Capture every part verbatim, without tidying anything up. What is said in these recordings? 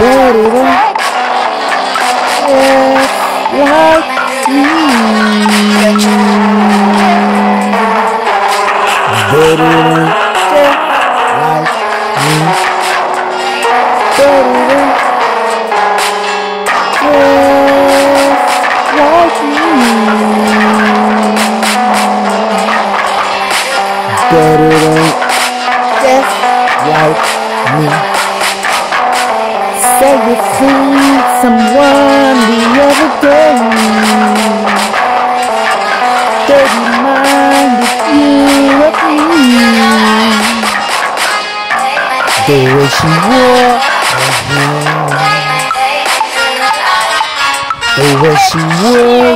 but it ain't just like me. But it ain't just like me. But it ain't just like me. But it ain't just like me. Say you seen someone the other day that reminded you of me. The way she wore her hair, the way she wore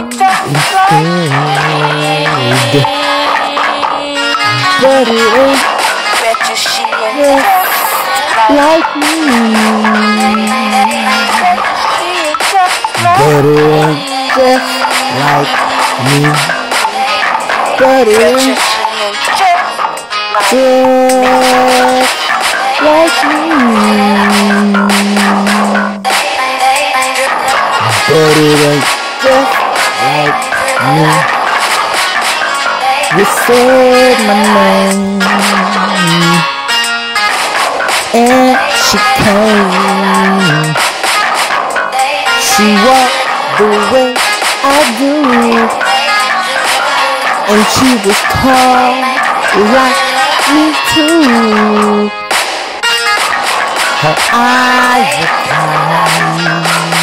instead. But it ain't just like me. But it ain't just like me. But it ain't just like me. But it ain't just like me. You said my name and she came. She walked the way I do, and she was tall like me too. Her eyes were kind,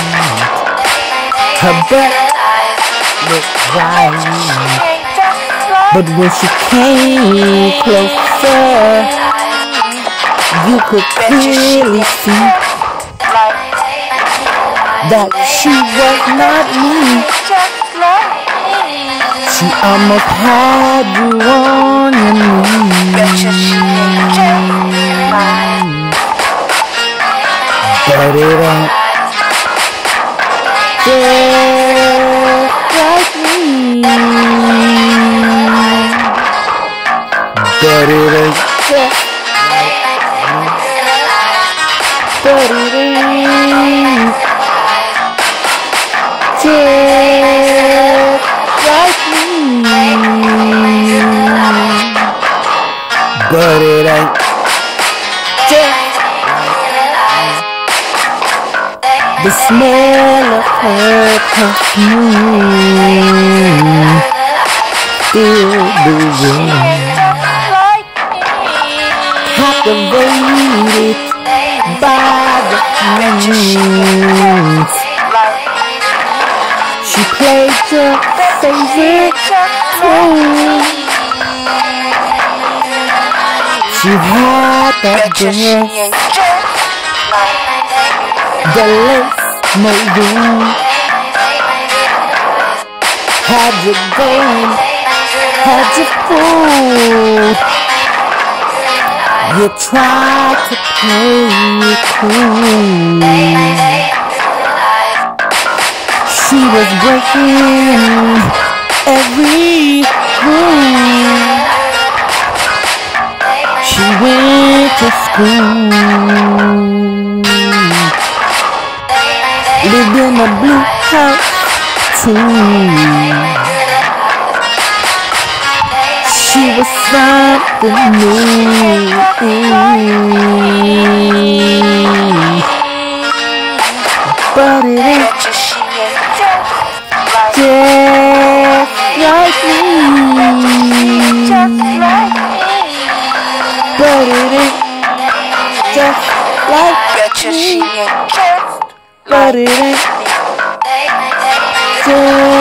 her butt looked right, but when she came closer, you could clearly see that she was not me. She almost had you on your knees. But it ain't just like me. But it ain't just like me. But it ain't just like me. But it ain't just the smell of her perfume filled the room, captivated by the flames. She played your favorite tune. She had that dress, the lace maroon, had you going, had you fooled. You tried to play it cool. She was breaking every rule. She went to school, lived in a blue house too. She was something new, but it ain't just like me. But it ain't just like me. But it ain't just